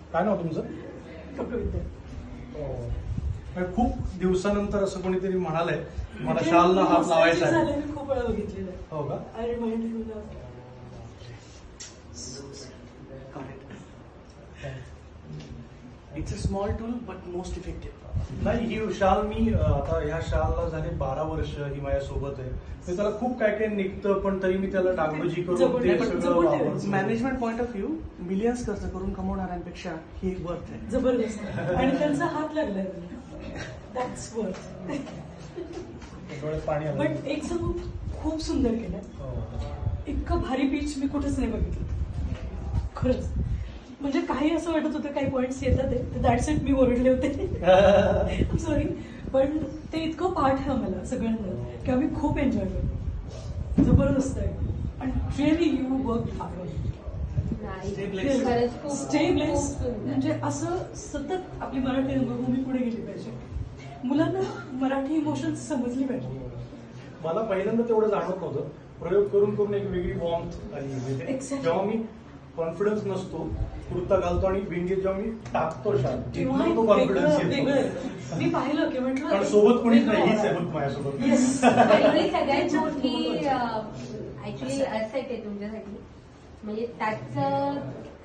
काय नाव तुमचं? खूप दिवसानंतर असं कोणीतरी म्हणालंय मला शालला हात लावायचा आहे. मी खूप वेळा बघितलेलं. हो का? I remind you. It's a small tool but most effective. नाही, ही शाल मी आता ह्या शालला झाले 12 वर्ष ही माझ्यासोबत आहे. मी त्याला खूप काय काय निघतं पण तरी मी त्याला डागडुजी करून ते सगळं वापरतो. Management point of view millions खर्च करून कमवणाऱ्यांपेक्षा ही वर्थ आहे. जबरदस्त. आणि त्यांचा हात लागलाय. That's worth. पाणी आलं. पण एक सांगू, खूप सुंदर केलं. इतकं भारी पीच मी कुठेच नाही बघितलं खरंच. म्हणजे काही असं वाटत होतं काही पॉइंट्स येतात ते दॅट्स इट मी ओरडले होते. सॉरी. पण ते इतकं पाठ आहे आम्हाला सगळ्यांना की आम्ही खूप एन्जॉय करतो. जबरदस्त आहे. आणि really you work hard. Stay bless. म्हणजे असं सतत आपली मराठी रंगभूमी पुढे गेली पाहिजे. मुलांना मराठी इमोशन्स समजली पाहिजे. मला पहिल्यांदा तेवढं जाणवत नव्हतं. प्रयोग करून करून एक वेगळी वॉर्मथ आली. जेव्हा मी कॉन्फिडन्स नसतो कुर्ता घालतो आणि विंगीत जेव्हा मी टाकतो शाल तो कॉन्फिडन्स येतो. मी पाहिलं की म्हटलं सोबत कोणीच नाही, हीच आहे फक्त माझ्यासोबत. सगळ्यात मोठी ऍक्च्युली असं आहे ते तुमच्यासाठी म्हणजे त्याचं